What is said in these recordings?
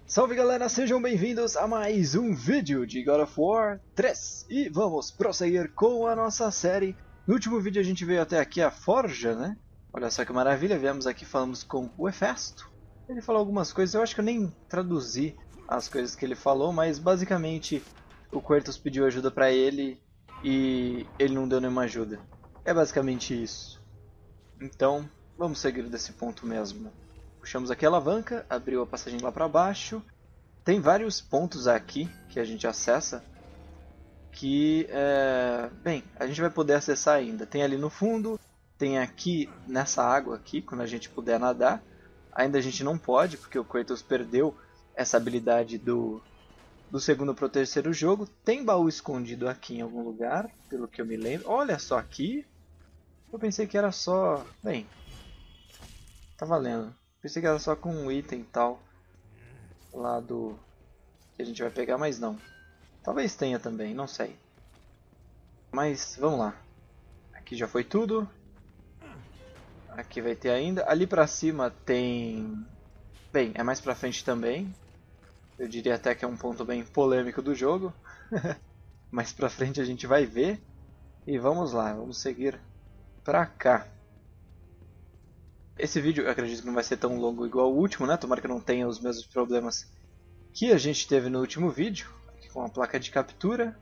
Salve galera, sejam bem-vindos a mais um vídeo de God of War 3 e vamos prosseguir com a nossa série. No último vídeo a gente veio até aqui a Forja, né? Olha só que maravilha, viemos aqui, falamos com o Hefesto. Ele falou algumas coisas, eu acho que eu nem traduzi as coisas que ele falou, mas basicamente o Kratos pediu ajuda pra ele e ele não deu nenhuma ajuda. É basicamente isso. Então, vamos seguir desse ponto mesmo. Puxamos aqui a alavanca, abriu a passagem lá para baixo. Tem vários pontos aqui que a gente acessa que, bem, a gente vai poder acessar ainda. Tem ali no fundo, tem aqui nessa água aqui, quando a gente puder nadar. Ainda a gente não pode, porque o Kratos perdeu essa habilidade do segundo para o terceiro jogo. Tem baú escondido aqui em algum lugar, pelo que eu me lembro. Olha só aqui. Eu pensei que era só... Bem, tá valendo. Pensei que era só com um item e tal. Lá do... que a gente vai pegar, mas não. Talvez tenha também, não sei. Mas vamos lá. Aqui já foi tudo. Aqui vai ter ainda. Ali pra cima tem... Bem, é mais pra frente também. Eu diria até que é um ponto bem polêmico do jogo. Mais pra frente a gente vai ver. E vamos lá, vamos seguir pra cá. Esse vídeo eu acredito que não vai ser tão longo igual o último, né? Tomara que não tenha os mesmos problemas que a gente teve no último vídeo. Aqui com a placa de captura.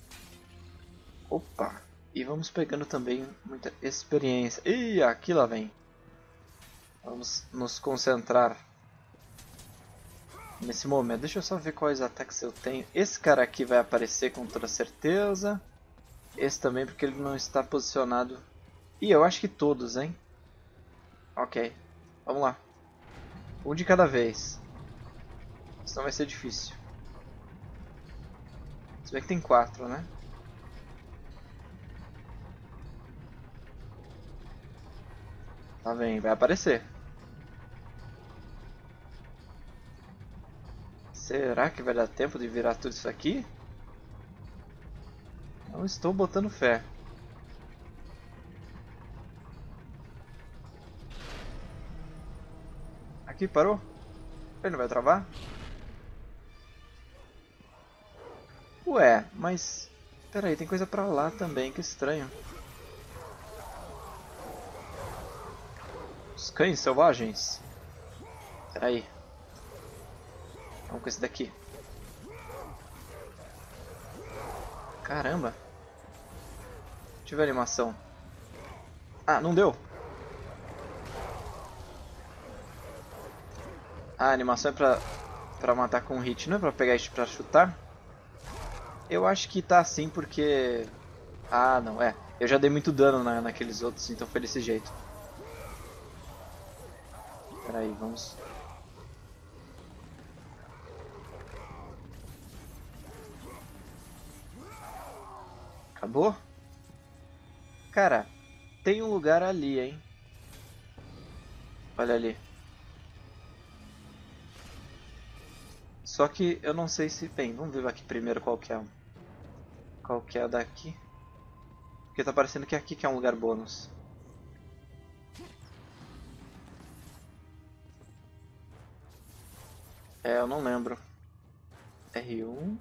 Opa! E vamos pegando também muita experiência. Ih, aqui lá vem. Vamos nos concentrar nesse momento. Deixa eu só ver quais ataques eu tenho. Esse cara aqui vai aparecer com toda certeza. Esse também porque ele não está posicionado. Ih, eu acho que todos, hein? Ok, vamos lá. Um de cada vez. Senão vai ser difícil. Se bem que tem 4, né? Lá vem, vai aparecer. Será que vai dar tempo de virar tudo isso aqui? Não estou botando fé. Aqui, parou? Ele não vai travar? Ué, mas... Pera aí, tem coisa pra lá também, que estranho. Os cães selvagens. Pera aí. Vamos com esse daqui. Caramba. Deixa eu ver a animação. Ah, não deu. Ah, a animação é pra matar com hit, não é pra pegar isso pra chutar? Eu acho que tá assim porque... Ah, não, é. Eu já dei muito dano naqueles outros, então foi desse jeito. Pera aí, vamos... Acabou? Cara, tem um lugar ali, hein? Olha ali. Só que eu não sei se... Bem, vamos ver aqui primeiro qual que é. Qual que é daqui. Porque tá parecendo que é aqui que é um lugar bônus. É, eu não lembro. R1...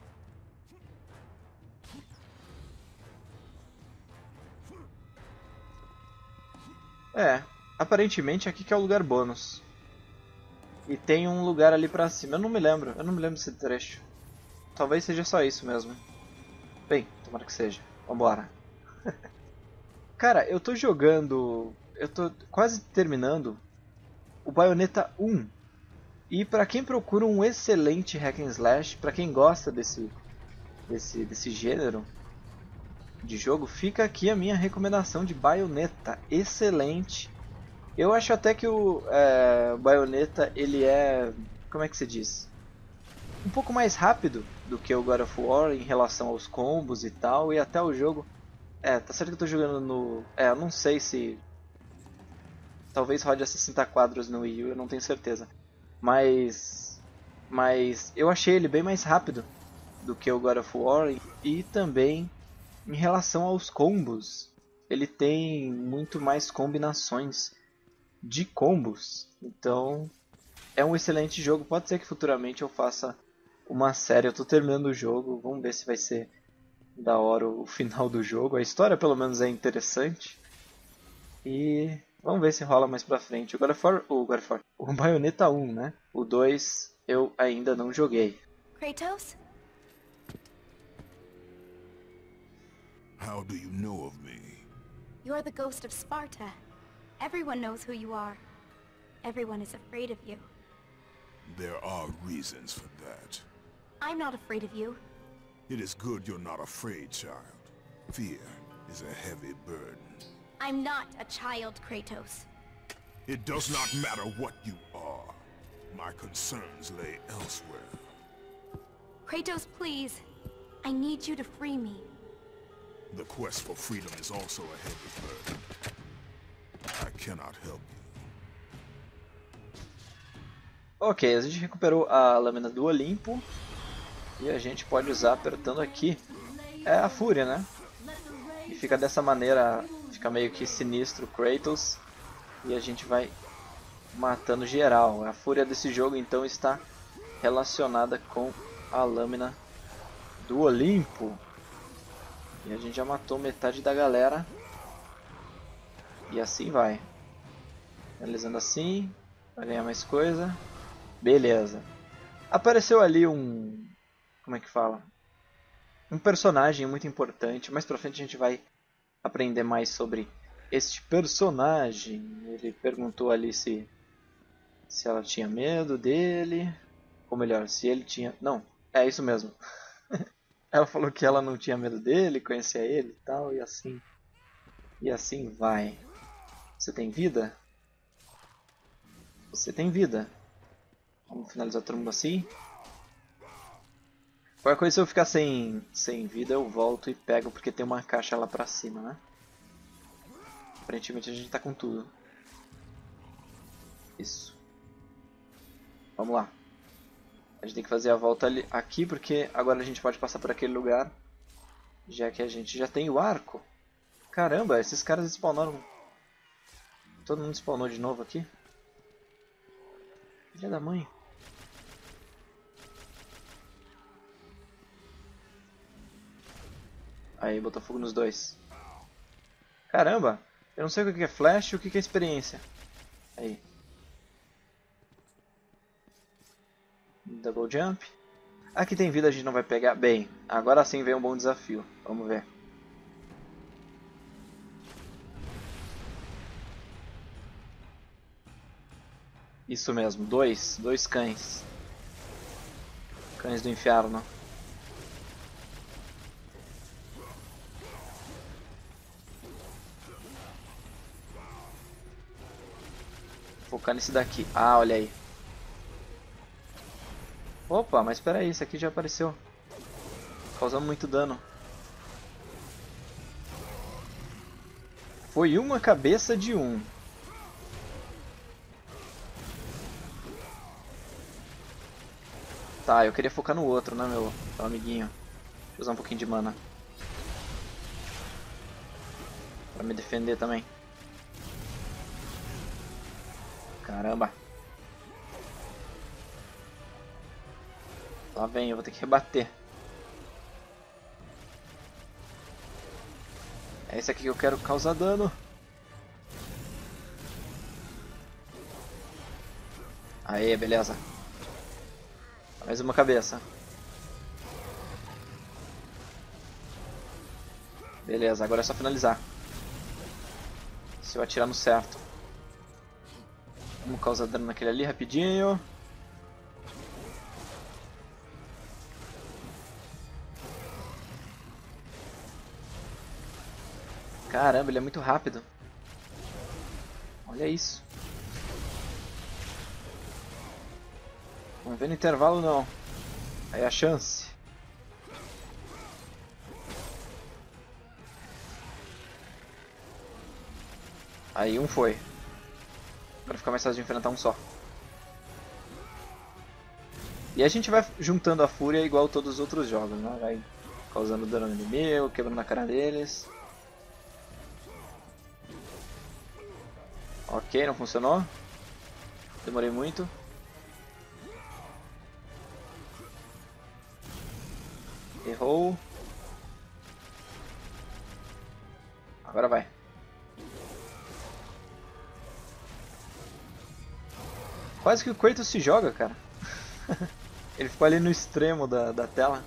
É, aparentemente aqui que é o lugar bônus. E tem um lugar ali pra cima. Eu não me lembro desse trecho. Talvez seja só isso mesmo. Bem, tomara que seja. Vambora. Cara, eu tô jogando... Eu tô quase terminando o Bayonetta 1. E pra quem procura um excelente hack and slash, pra quem gosta desse gênero de jogo, fica aqui a minha recomendação de Bayonetta. Excelente. Eu acho até que o Bayonetta, ele é... Como é que se diz? Um pouco mais rápido do que o God of War em relação aos combos e tal, e até o jogo... tá certo que eu tô jogando no... eu não sei se... Talvez rode a 60 quadros no Wii U, eu não tenho certeza. Mas eu achei ele bem mais rápido do que o God of War, e também em relação aos combos. Ele tem muito mais combinações de combos, então é um excelente jogo. Pode ser que futuramente eu faça uma série. Eu tô terminando o jogo, vamos ver se vai ser da hora o final do jogo. A história pelo menos é interessante. E vamos ver se rola mais pra frente. O o Bayonetta 1, né? O 2 eu ainda não joguei. Kratos? How do you know of me? You're the ghost of Sparta. Everyone knows who you are. Everyone is afraid of you. There are reasons for that. I'm not afraid of you. It is good you're not afraid, child. Fear is a heavy burden. I'm not a child, Kratos. It does not matter what you are. My concerns lay elsewhere. Kratos, please. I need you to free me. The quest for freedom is also a heavy burden. I cannot help you. Ok, a gente recuperou a lâmina do Olimpo. E a gente pode usar apertando aqui. É a fúria, né? E fica dessa maneira, fica meio que sinistro o Kratos. E a gente vai matando geral. A fúria desse jogo então está relacionada com a lâmina do Olimpo. E a gente já matou metade da galera. E assim vai. Finalizando assim. Vai ganhar mais coisa. Beleza. Apareceu ali um... Como é que fala? Um personagem muito importante. Mais pra frente a gente vai aprender mais sobre este personagem. Ele perguntou ali se ela tinha medo dele. Ou melhor, se ele tinha... Não, é isso mesmo. Ela falou que ela não tinha medo dele, conhecia ele e tal, e assim. E assim vai. Você tem vida? Você tem vida. Vamos finalizar todo mundo assim. Qualquer coisa, se eu ficar sem vida, eu volto e pego, porque tem uma caixa lá pra cima, né? Aparentemente a gente tá com tudo. Isso. Vamos lá. A gente tem que fazer a volta ali, aqui, porque agora a gente pode passar por aquele lugar. Já que a gente já tem o arco. Caramba, esses caras spawnaram... Todo mundo spawnou de novo aqui. Filha da mãe. Aí, botou fogo nos dois. Caramba, eu não sei o que é flash e o que é experiência. Aí. Double jump. Aqui tem vida, a gente não vai pegar. Bem, agora sim vem um bom desafio. Vamos ver. Isso mesmo, dois cães. Cães do inferno. Focar nesse daqui. Ah, olha aí. Opa, mas espera aí, esse aqui já apareceu. Causando muito dano. Foi uma cabeça de um. Tá, eu queria focar no outro, né, meu amiguinho. Vou usar um pouquinho de mana. Pra me defender também. Caramba. Lá vem, eu vou ter que rebater. É esse aqui que eu quero causar dano. Aê, beleza. Mais uma cabeça. Beleza, agora é só finalizar. Se eu atirar no certo. Vamos causar dano naquele ali rapidinho. Caramba, ele é muito rápido. Olha isso. Vamos ver no intervalo não. Aí a chance. Aí um foi. Para ficar mais fácil de enfrentar um só. E a gente vai juntando a fúria igual todos os outros jogos, né? Vai causando dano no inimigo, quebrando a cara deles. Ok, não funcionou. Demorei muito. Errou. Agora vai. Quase que o Kratos se joga, cara. Ele ficou ali no extremo da tela.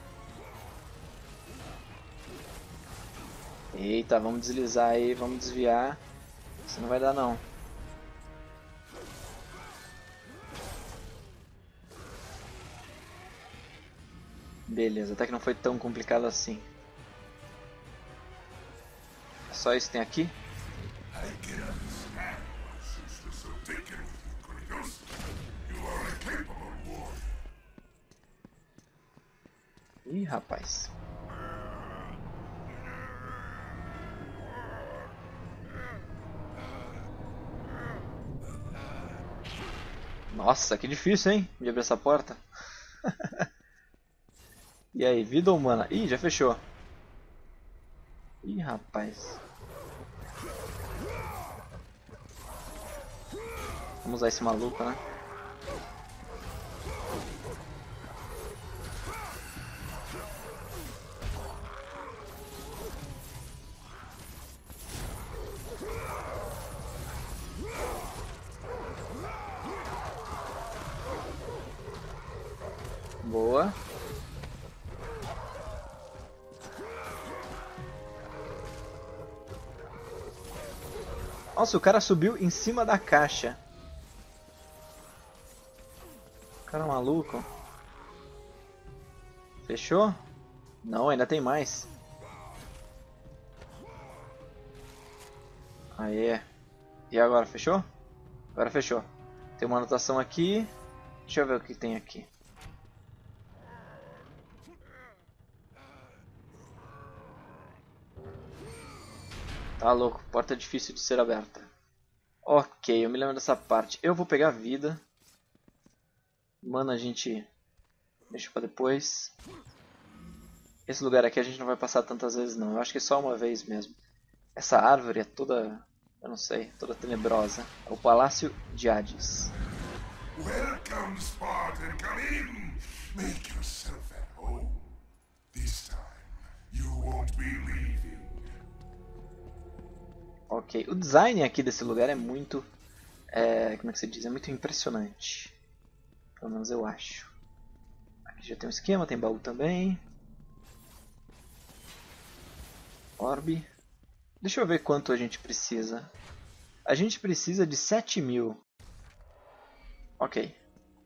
Eita, vamos deslizar aí, vamos desviar. Isso não vai dar não. Beleza, até que não foi tão complicado assim. Só isso que tem aqui? Ih, rapaz. Nossa, que difícil, hein? De abrir essa porta. E aí, vida humana? Ih, já fechou. Ih, rapaz. Vamos usar esse maluco, né? Boa. Nossa, o cara subiu em cima da caixa. O cara é maluco. Fechou? Não, ainda tem mais. Aê. E agora, fechou? Agora fechou. Tem uma anotação aqui. Deixa eu ver o que tem aqui. Tá louco, porta difícil de ser aberta. Ok, eu me lembro dessa parte. Eu vou pegar vida. Mano, a gente deixa pra depois. Esse lugar aqui a gente não vai passar tantas vezes não. Eu acho que é só uma vez mesmo. Essa árvore é toda, eu não sei, toda tenebrosa. É o Palácio de Hades. Welcome, Spartan. Come in. Make yourself at home. This time, you won't be leaving. Ok, o design aqui desse lugar é muito, como é que se diz? É muito impressionante. Pelo menos eu acho. Aqui já tem um esquema, tem baú também. Orbe. Deixa eu ver quanto a gente precisa. A gente precisa de 7.000. Ok.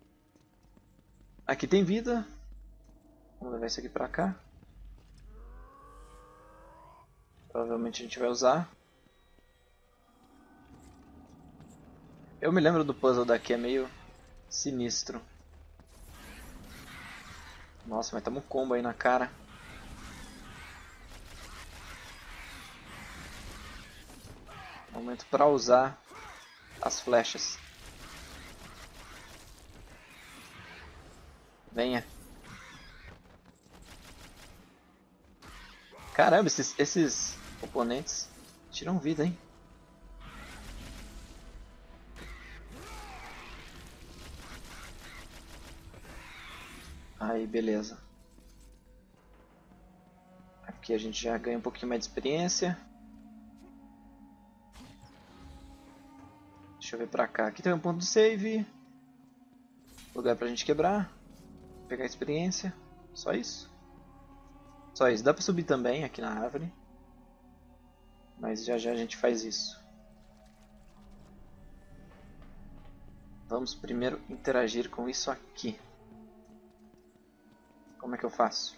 Aqui tem vida. Vamos levar isso aqui pra cá. Provavelmente a gente vai usar. Eu me lembro do puzzle daqui, é meio sinistro. Nossa, mas tamo um combo aí na cara. Momento pra usar as flechas. Venha. Caramba, esses oponentes tiram vida, hein? Aí, beleza. Aqui a gente já ganha um pouquinho mais de experiência. Deixa eu ver pra cá. Aqui tem um ponto de save. Lugar pra gente quebrar. Pegar experiência. Só isso? Só isso. Dá pra subir também aqui na árvore. Mas já já a gente faz isso. Vamos primeiro interagir com isso aqui. Como é que eu faço?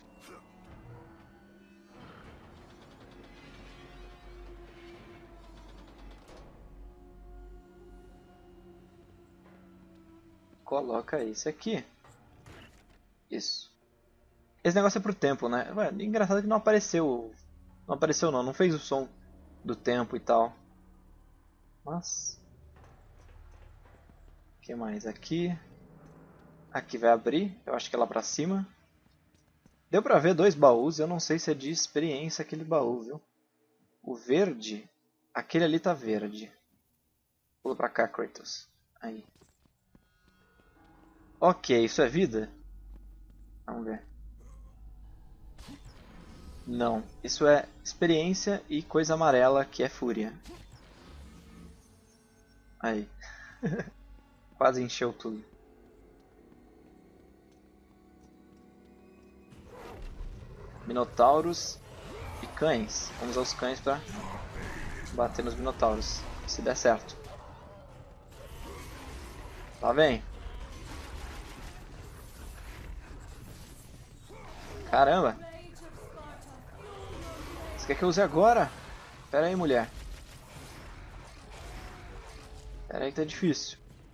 Coloca esse aqui. Isso. Esse negócio é pro tempo, né? Ué, engraçado que não apareceu. Não apareceu não, não fez o som do tempo e tal. Mas... o que mais aqui? Aqui vai abrir, eu acho que é lá pra cima. Deu pra ver 2 baús, eu não sei se é de experiência aquele baú, viu? O verde, aquele ali tá verde. Pula pra cá, Kratos. Aí. Ok, isso é vida? Vamos ver. Não, isso é experiência e coisa amarela que é fúria. Aí. Quase encheu tudo. Minotauros e cães. Vamos usar os cães pra bater nos minotauros, se der certo. Lá vem. Caramba. Você quer que eu use agora? Pera aí, mulher. Pera aí que tá difícil.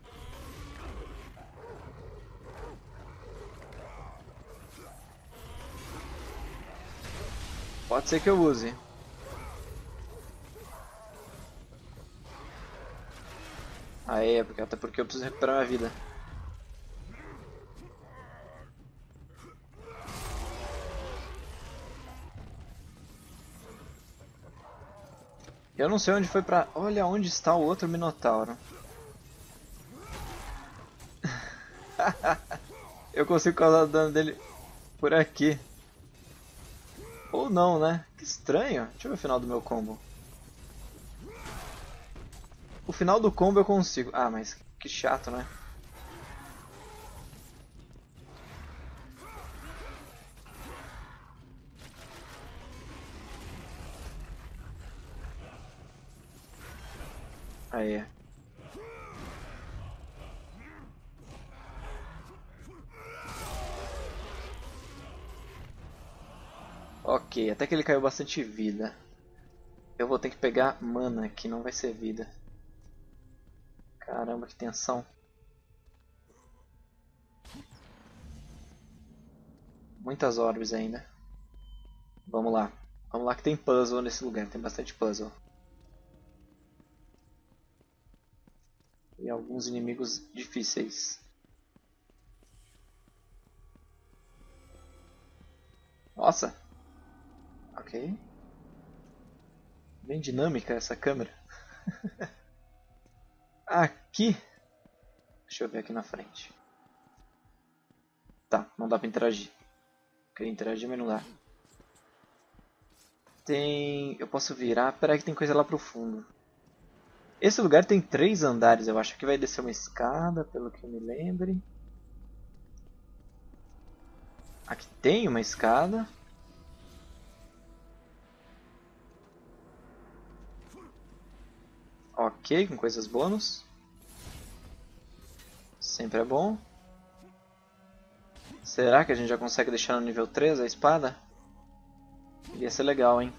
Pode ser que eu use. Aê, até porque eu preciso recuperar minha vida. Eu não sei onde foi pra... Olha onde está o outro Minotauro. Eu consigo causar dano dele por aqui. Ou não, né? Que estranho. Deixa eu ver o final do meu combo. O final do combo eu consigo. Ah, mas que chato, né? Aí. Ok, até que ele caiu bastante vida. Eu vou ter que pegar mana, que não vai ser vida. Caramba, que tensão. Muitas orbes ainda. Vamos lá. Vamos lá que tem puzzle nesse lugar, tem bastante puzzle. E alguns inimigos difíceis. Nossa! Ok. Bem dinâmica essa câmera. Aqui. Deixa eu ver aqui na frente. Tá, não dá pra interagir. Queria interagir, mas não dá. Tem... Eu posso virar... Peraí que tem coisa lá pro fundo. Esse lugar tem 3 andares, eu acho que vai descer uma escada, pelo que eu me lembre. Aqui tem uma escada. Ok, com coisas bônus. Sempre é bom. Será que a gente já consegue deixar no nível 3 a espada? Iria ser legal, hein?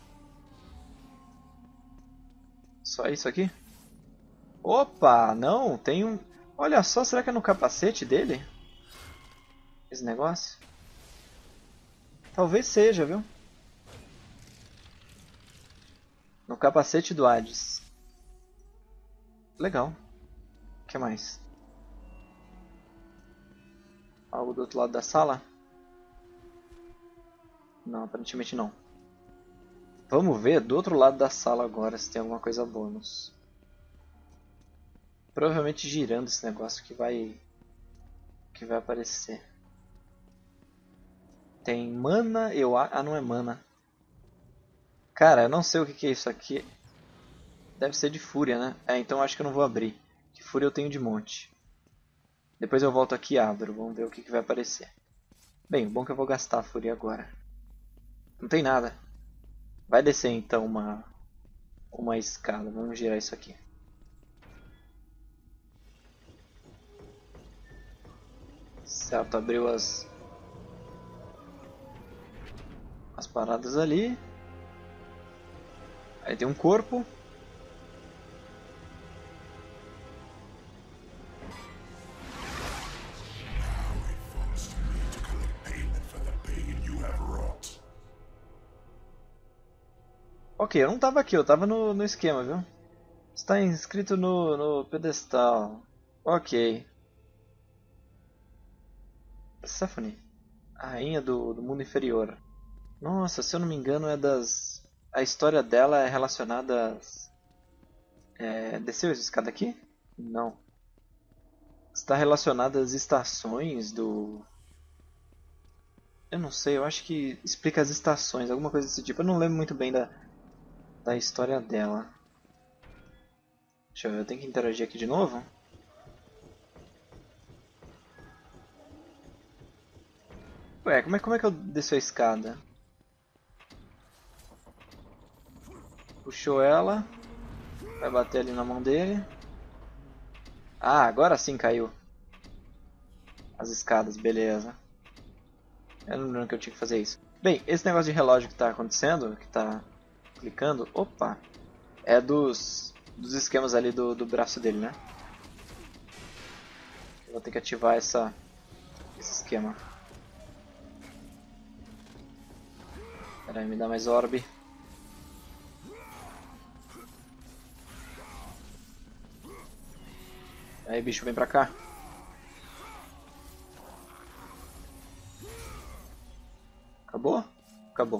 Só isso aqui? Opa, não, tem um... Olha só, será que é no capacete dele? Esse negócio? Talvez seja, viu? No capacete do Hades. Legal. O que mais? Algo do outro lado da sala? Não, aparentemente não. Vamos ver do outro lado da sala agora se tem alguma coisa bônus. Provavelmente girando esse negócio que vai aparecer. Tem mana, ah, não é mana. Cara, eu não sei o que é isso aqui. Deve ser de fúria, né? É, então acho que eu não vou abrir. De fúria eu tenho de monte. Depois eu volto aqui e abro. Vamos ver o que vai aparecer. Bem, o bom é que eu vou gastar a fúria agora. Não tem nada. Vai descer então uma escada. Vamos girar isso aqui. Certo, abriu as paradas ali. Aí tem um corpo. Ok, eu não tava aqui, eu tava no esquema, viu? Está inscrito no pedestal. Ok. Persephone, a rainha do mundo inferior. Nossa, se eu não me engano é das... A história dela é relacionada às... Desceu essa escada aqui? Não. Está relacionada às estações do... Eu não sei, eu acho que explica as estações, alguma coisa desse tipo. Eu não lembro muito bem da história dela. Deixa eu ver, eu tenho que interagir aqui de novo? Ué, como é que eu desço a escada? Puxou ela. Vai bater ali na mão dele. Ah, agora sim caiu. As escadas, beleza. Eu não lembro que eu tinha que fazer isso. Bem, esse negócio de relógio que está acontecendo, que está clicando, opa, é dos esquemas ali do braço dele, né? Eu vou ter que ativar esse esquema. Pera aí, me dá mais orbe. Aí, bicho, vem pra cá. Acabou? Acabou.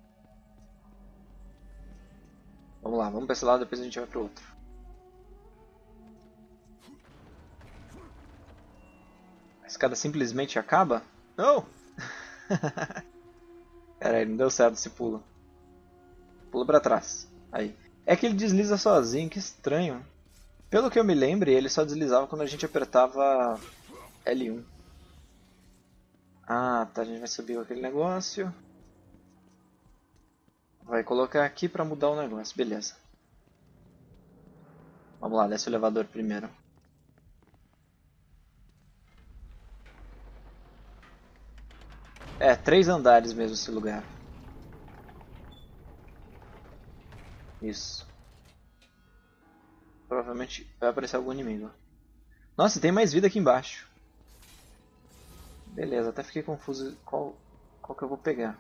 Vamos lá, vamos pra esse lado, depois a gente vai pro outro. A escada simplesmente acaba? Não! Pera aí, não deu certo esse pulo. Pula pra trás. Aí. É que ele desliza sozinho, que estranho. Pelo que eu me lembre, ele só deslizava quando a gente apertava L1. Ah, tá, a gente vai subir aquele negócio. Vai colocar aqui pra mudar o negócio, beleza. Vamos lá, desce o elevador primeiro. É, 3 andares mesmo esse lugar. Isso. Provavelmente vai aparecer algum inimigo. Nossa, tem mais vida aqui embaixo. Beleza, até fiquei confuso qual que eu vou pegar.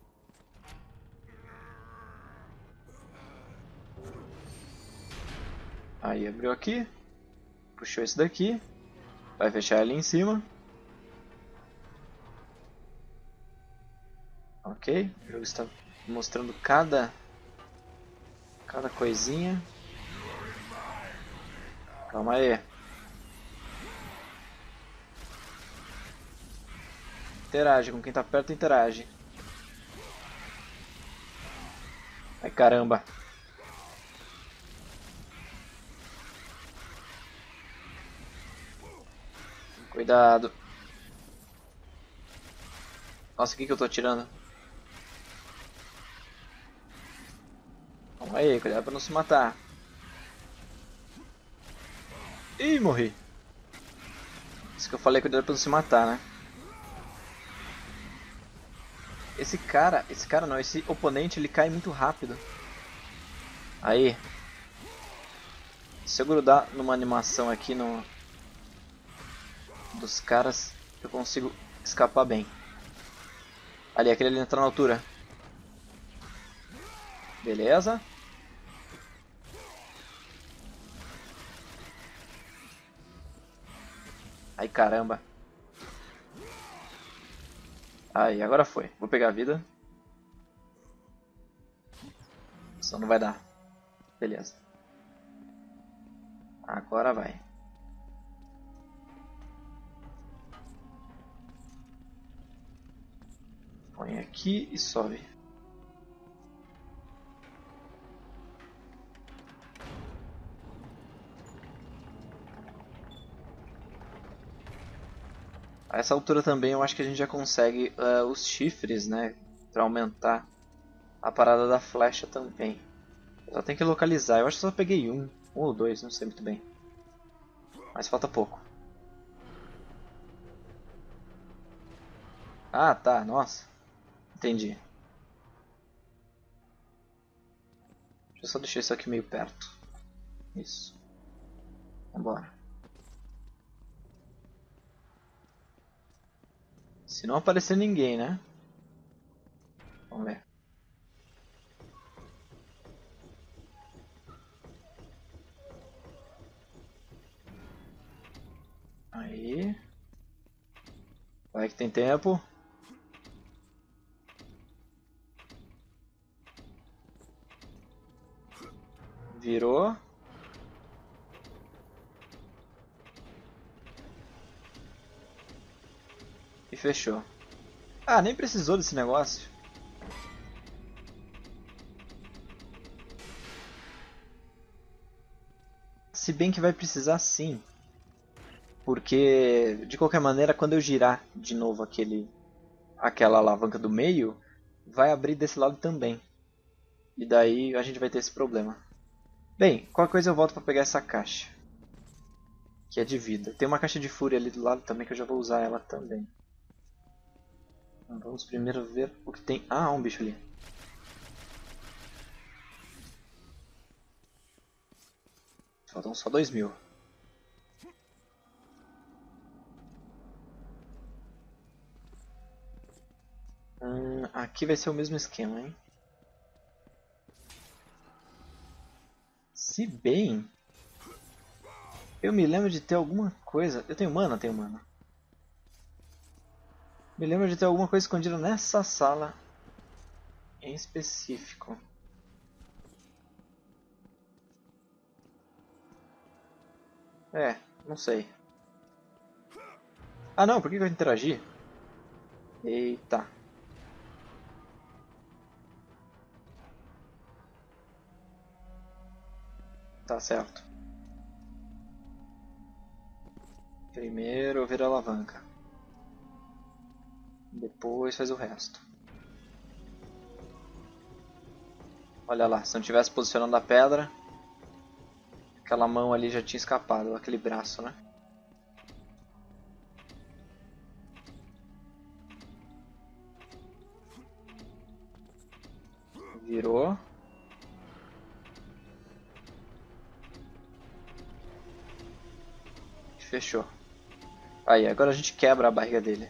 Aí abriu aqui. Puxou esse daqui. Vai fechar ali em cima. Ok. O jogo está mostrando cada coisinha. Calma aí. Interage, com quem tá perto interage. Ai caramba. Cuidado. Nossa, o que eu tô atirando? Calma aí, cuidado pra não se matar. Ih, morri. Isso que eu falei, cuidado pra não se matar, né? Esse cara não, esse oponente, ele cai muito rápido. Aí. Se eu grudar numa animação aqui dos caras, eu consigo escapar bem. Ali, aquele ali entrou na altura. Beleza. Ai, caramba. Aí, agora foi. Vou pegar a vida. Só não vai dar. Beleza. Agora vai. Põe aqui e sobe. A essa altura também eu acho que a gente já consegue os chifres, né? Pra aumentar a parada da flecha também. Só tem que localizar. Eu acho que só peguei um ou dois, não sei muito bem. Mas falta pouco. Ah, tá, nossa. Entendi. Deixa eu só deixar isso aqui meio perto. Isso. Vambora. Se não aparecer ninguém, né? Vamos ver. Aí. Vai que tem tempo. Virou. E fechou. Ah, nem precisou desse negócio. Se bem que vai precisar sim. Porque, de qualquer maneira, quando eu girar de novo aquela alavanca do meio, vai abrir desse lado também. E daí a gente vai ter esse problema. Bem, qualquer coisa eu volto para pegar essa caixa. Que é de vida. Tem uma caixa de fúria ali do lado também que eu já vou usar ela também. Então, vamos primeiro ver o que tem. Ah, um bicho ali. Faltam só 2000. Aqui vai ser o mesmo esquema, hein? Se bem... Eu me lembro de ter alguma coisa... Eu tenho mana? Tenho mana. Me lembro de ter alguma coisa escondida nessa sala em específico. É, não sei. Ah não, por que eu interagi? Eita. Tá certo. Primeiro vira a alavanca. Depois faz o resto. Olha lá, se não tivesse posicionando a pedra, aquela mão ali já tinha escapado, aquele braço, né? Virou. Fechou. Aí, agora a gente quebra a barriga dele.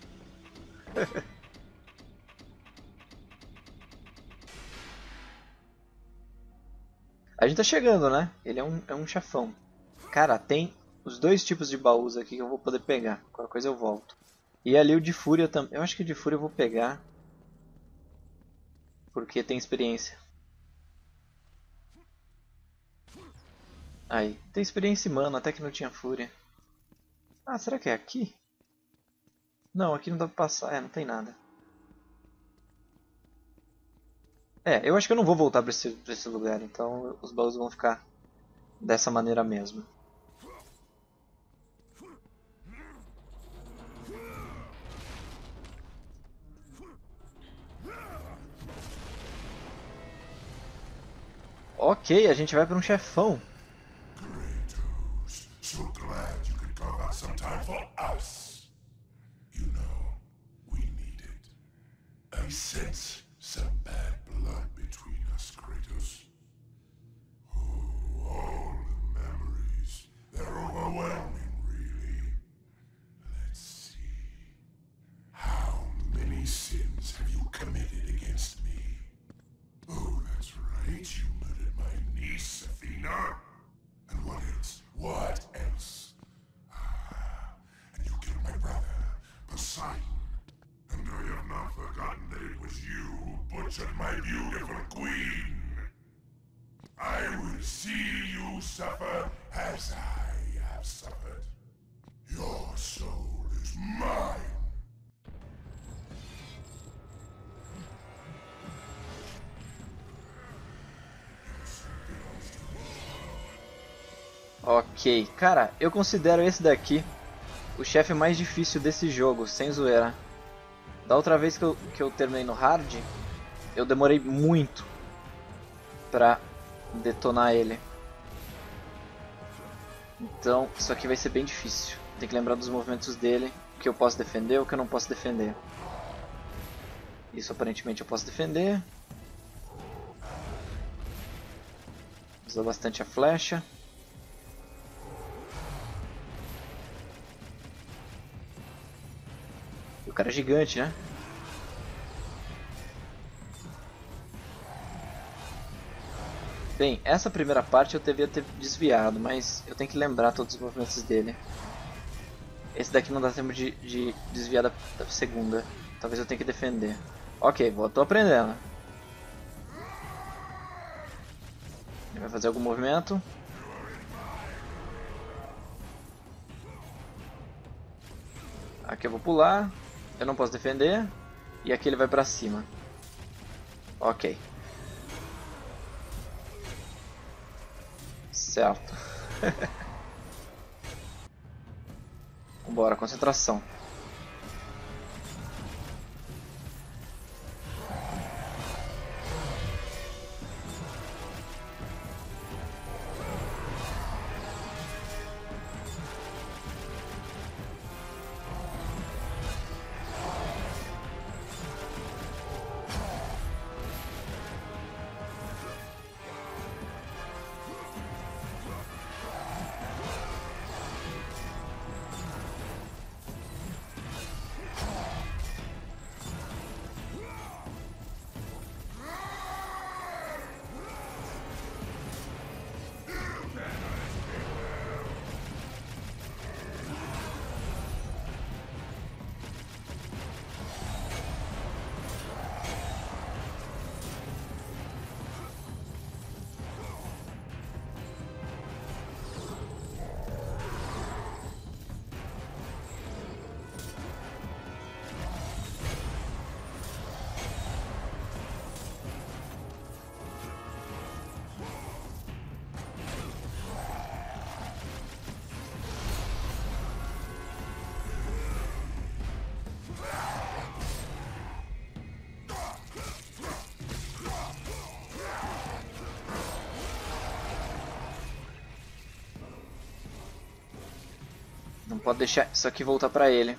A gente tá chegando, né? Ele é um chefão. Cara, tem os dois tipos de baús aqui que eu vou poder pegar. Qualquer coisa eu volto. E ali o de fúria também. Eu acho que o de fúria eu vou pegar. Porque tem experiência. Aí, tem experiência e mana, até que não tinha fúria. Ah, será que é aqui? Não, aqui não dá pra passar. É, não tem nada. É, eu acho que eu não vou voltar pra esse lugar, então os baús vão ficar dessa maneira mesmo. Ok, a gente vai para um chefão. Kratos, so glad you could carve out some time for us. You know, we need it. I sense some bad blood between us, Kratos. Oh, all the memories. They're overwhelming, really. Let's see. How many sins have you committed against me? Oh, that's right. You murdered my niece, Athena. And what else? What else? And you killed my brother, Poseidon. And I have not forgotten that it was you who butchered my beautiful queen. I will see you suffer as I have suffered. Your soul is mine. Ok, cara, eu considero esse daqui o chefe mais difícil desse jogo, sem zoeira. Da outra vez que eu terminei no hard, eu demorei muito pra detonar ele. Então, isso aqui vai ser bem difícil. Tem que lembrar dos movimentos dele, o que eu posso defender e o que eu não posso defender. Isso aparentemente eu posso defender. Usa bastante a flecha. O cara é gigante, né? Bem, essa primeira parte eu devia ter desviado, mas eu tenho que lembrar todos os movimentos dele. Esse daqui não dá tempo de desviar da segunda. Talvez eu tenha que defender. Ok, tô aprendendo. Ele vai fazer algum movimento. Aqui eu vou pular. Eu não posso defender. E aqui ele vai pra cima. Ok. Certo. Vambora, concentração. Não pode deixar isso aqui voltar pra ele.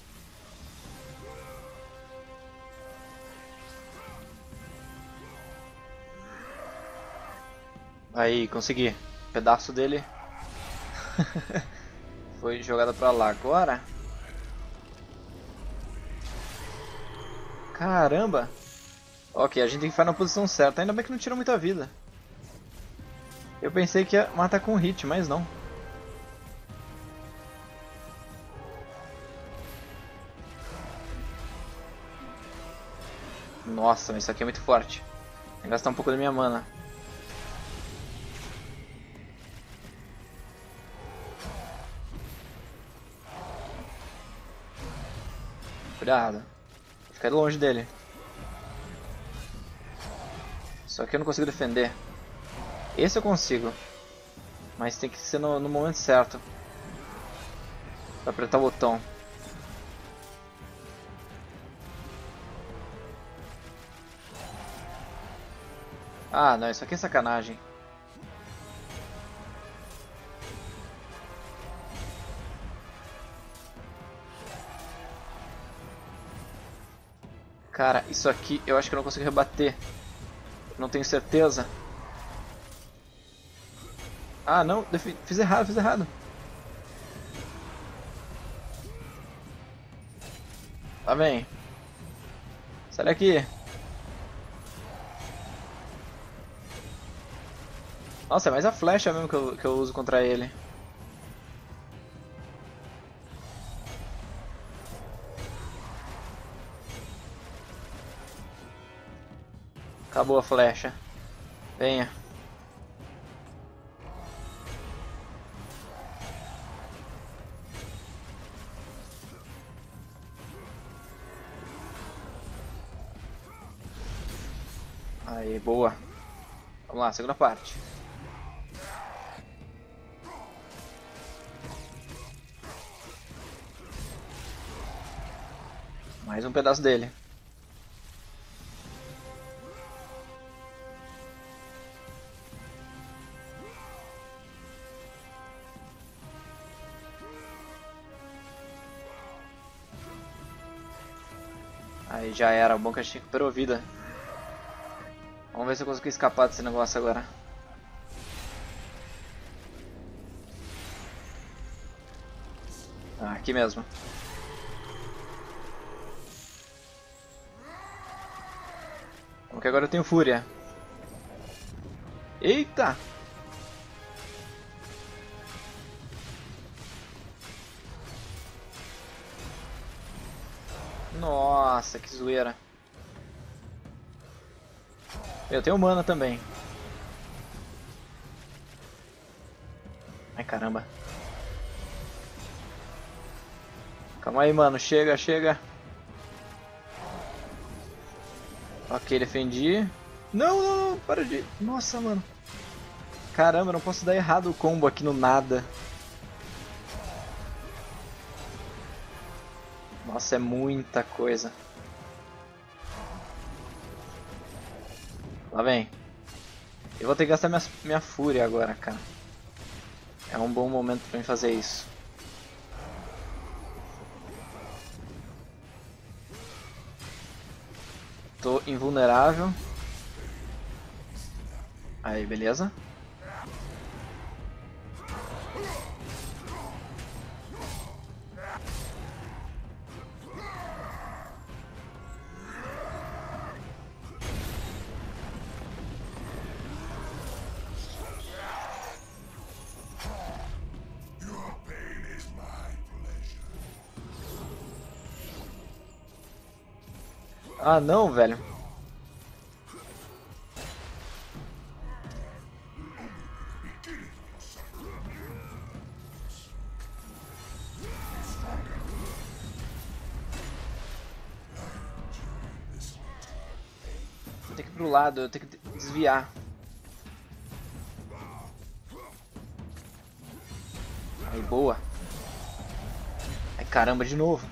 Aí, consegui. Um pedaço dele foi jogado pra lá. Agora... Caramba! Ok, a gente tem que ficar na posição certa. Ainda bem que não tirou muita vida. Eu pensei que ia matar com hit, mas não. Nossa, mas isso aqui é muito forte. Vai gastar um pouco da minha mana. Cuidado. Vou ficar longe dele. Só que eu não consigo defender. Esse eu consigo. Mas tem que ser no momento certo. Pra apertar o botão. Ah, não, isso aqui é sacanagem. Cara, isso aqui eu acho que eu não consigo rebater. Não tenho certeza. Ah, não, fiz errado, fiz errado. Tá bem. Sai daqui. Nossa, é mais a flecha mesmo que eu uso contra ele. Acabou a flecha. Venha. Aí, boa. Vamos lá, segunda parte. Mais um pedaço dele. Aí já era, bom que a gente recuperou vida. Vamos ver se eu consigo escapar desse negócio agora. Ah, aqui mesmo. Porque agora eu tenho fúria. Eita! Nossa, que zoeira. Eu tenho mana também. Ai, caramba. Calma aí, mano. Chega, chega. Ok, defendi. Não, não, não, para de... Nossa, mano. Caramba, eu não posso dar errado o combo aqui no nada. Nossa, é muita coisa. Lá vem. Eu vou ter que gastar minha fúria agora, cara. É um bom momento pra mim fazer isso. Tô invulnerável. Aí, beleza. Ah, não, velho. Vou ter que ir pro lado, eu tenho que desviar. Aí, boa. Ai, caramba, de novo.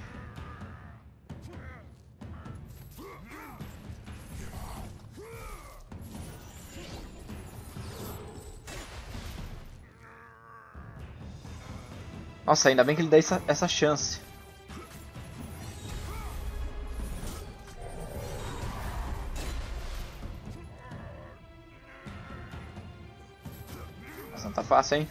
Nossa, ainda bem que ele dá essa chance. Nossa, não tá fácil, hein?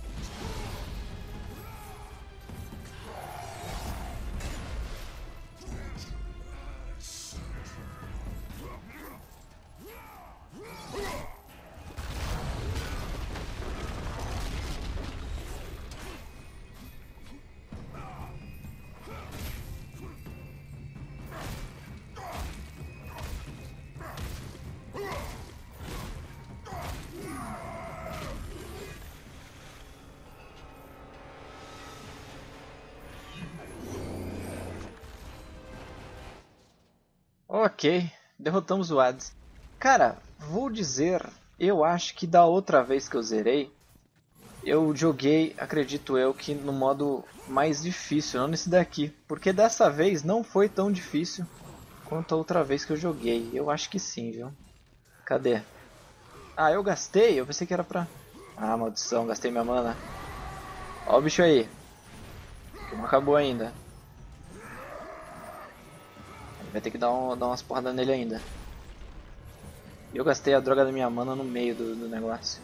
Ok, derrotamos o Hades. Cara, vou dizer, eu acho que da outra vez que eu zerei, eu joguei, acredito eu, que no modo mais difícil, não nesse daqui. Porque dessa vez não foi tão difícil quanto a outra vez que eu joguei. Eu acho que sim, viu? Cadê? Ah, eu gastei? Eu pensei que era pra... Ah, maldição, gastei minha mana. Ó o bicho aí. Que não acabou ainda. Vai ter que dar umas porradas nele ainda. E eu gastei a droga da minha mana no meio do negócio.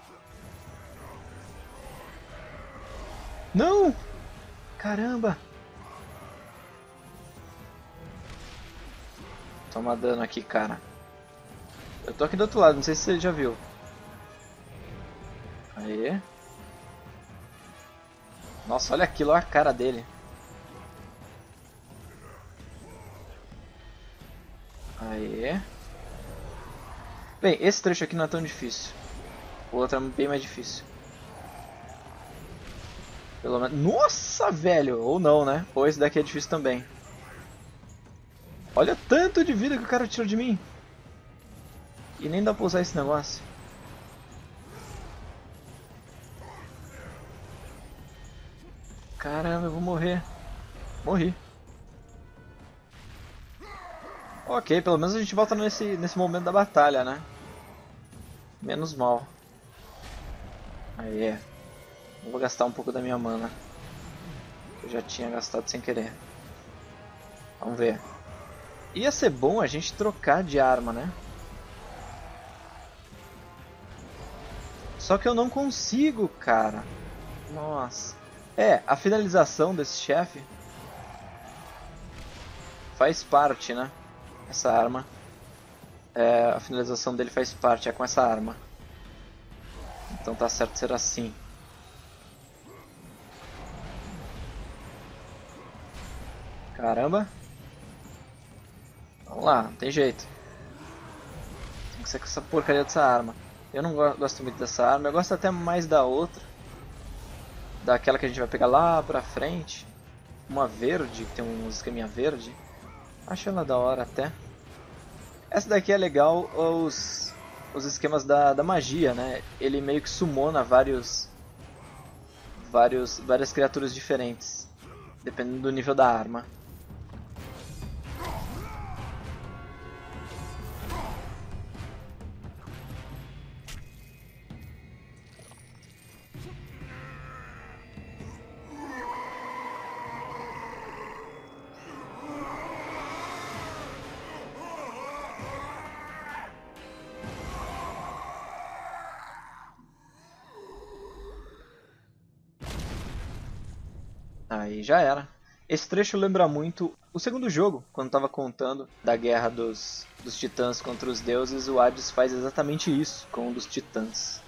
Não! Caramba! Toma dano aqui, cara. Eu tô aqui do outro lado, não sei se você já viu. Aê. Nossa, olha aquilo, olha a cara dele. Aê. Bem, esse trecho aqui não é tão difícil. O outro é bem mais difícil. Pelo menos... Nossa, velho! Ou não, né? Ou esse daqui é difícil também. Olha o tanto de vida que o cara tirou de mim. E nem dá pra usar esse negócio. Caramba, eu vou morrer. Morri. Ok, pelo menos a gente volta nesse momento da batalha, né? Menos mal. Aí, vou gastar um pouco da minha mana. Eu já tinha gastado sem querer. Vamos ver. Ia ser bom a gente trocar de arma, né? Só que eu não consigo, cara. Nossa. A finalização desse chefe faz parte, né? Essa arma. A finalização dele faz parte, é com essa arma. Então tá certo ser assim. Caramba. Vamos lá, não tem jeito. Tem que ser com essa porcaria dessa arma. Eu não gosto muito dessa arma, eu gosto até mais da outra. Daquela que a gente vai pegar lá pra frente. Uma verde, que tem um esqueminha verde. Acho ela da hora até. Essa daqui é legal, os esquemas da magia, né? Ele meio que summona várias criaturas diferentes, dependendo do nível da arma. Aí já era. Esse trecho lembra muito o segundo jogo, quando estava contando da guerra dos titãs contra os deuses. O Hades faz exatamente isso com um dos titãs.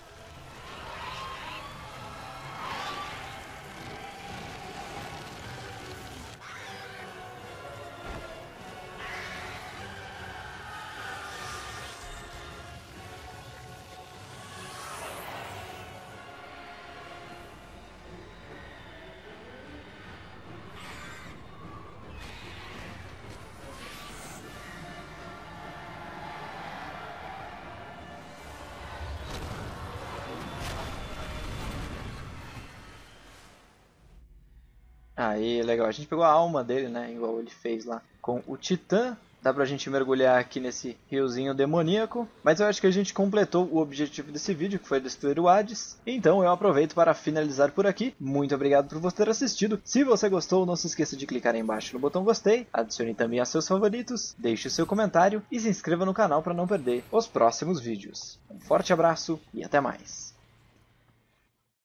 Aí, legal. A gente pegou a alma dele, né? Igual ele fez lá com o Titã. Dá pra gente mergulhar aqui nesse riozinho demoníaco. Mas eu acho que a gente completou o objetivo desse vídeo, que foi destruir o Hades. Então eu aproveito para finalizar por aqui. Muito obrigado por você ter assistido. Se você gostou, não se esqueça de clicar aí embaixo no botão gostei. Adicione também a seus favoritos. Deixe o seu comentário. E se inscreva no canal para não perder os próximos vídeos. Um forte abraço e até mais.